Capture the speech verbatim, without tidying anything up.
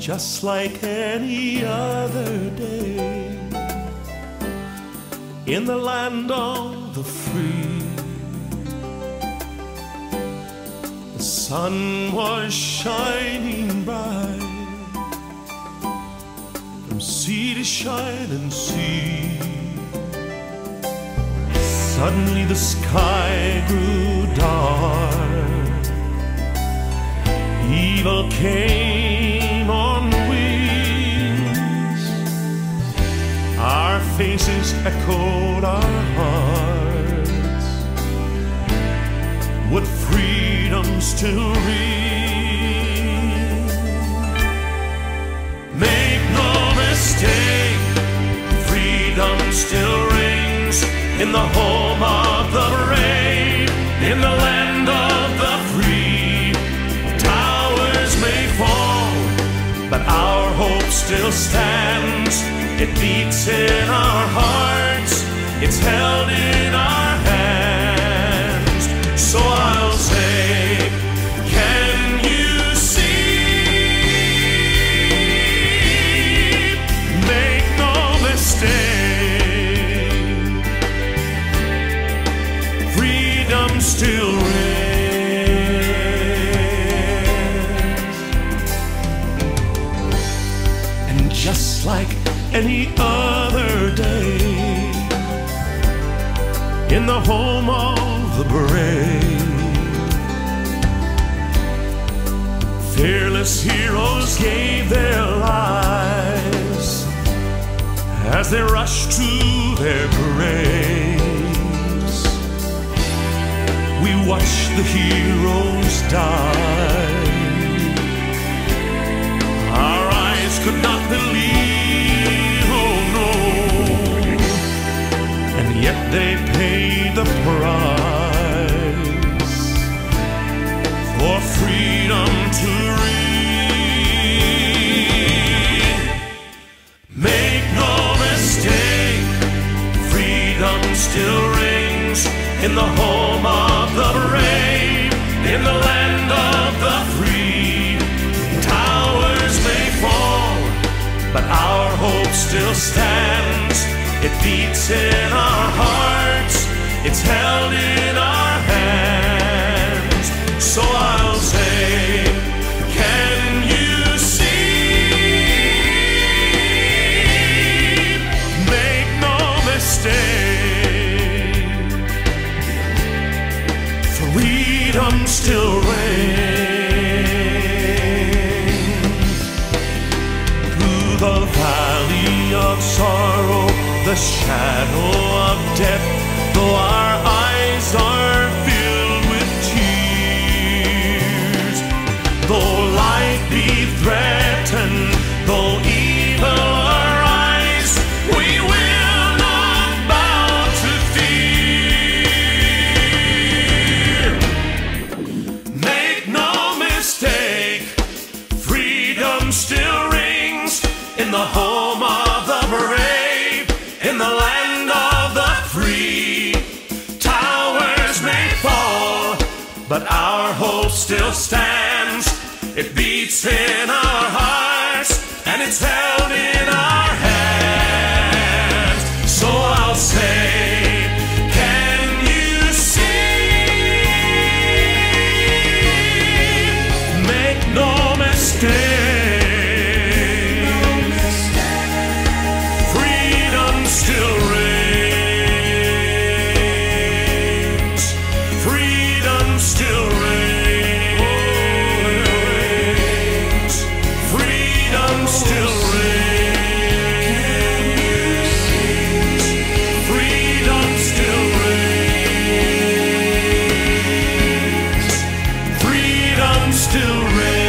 just like any other day, in the land of the free. The sun was shining bright from sea to shining sea. Suddenly the sky grew dark, evil came on wings, our faces echoed our hearts. Would freedom still ring? Make no mistake, freedom still rings in the home of the brave, in the land of the free. Towers may fall, but our hope still stands. It beats in our hearts, it's held in our hands. So I'll say, can you see? Make no mistake, freedom still reigns. And just like any other day, in the home of the brave, fearless heroes gave their lives as they rushed to their graves. We watched the heroes die, our eyes could not believe, oh no, and yet they paid the price for freedom to reign. Make no mistake, freedom still rings in the home of the brave, in the land of the free. Towers may fall, but our hope still stands. It beats in our hearts, it's held in our hands. So I'll say, can you see? Make no mistake, freedom still reigns. Through the valley of sorrow, the shadow of death, though our eyes are filled with tears, though life be threatened, though evil arise, we will not bow to fear. Make no mistake, freedom still rings in the home of the brave, in the land of the free. Towers may fall, but our hope still stands. It beats in our hearts, and it's held in our hands. So I'll say, can you see? Make no mistake, still reigns, freedom still reigns, freedom still reigns, freedom still reigns, freedom still reigns.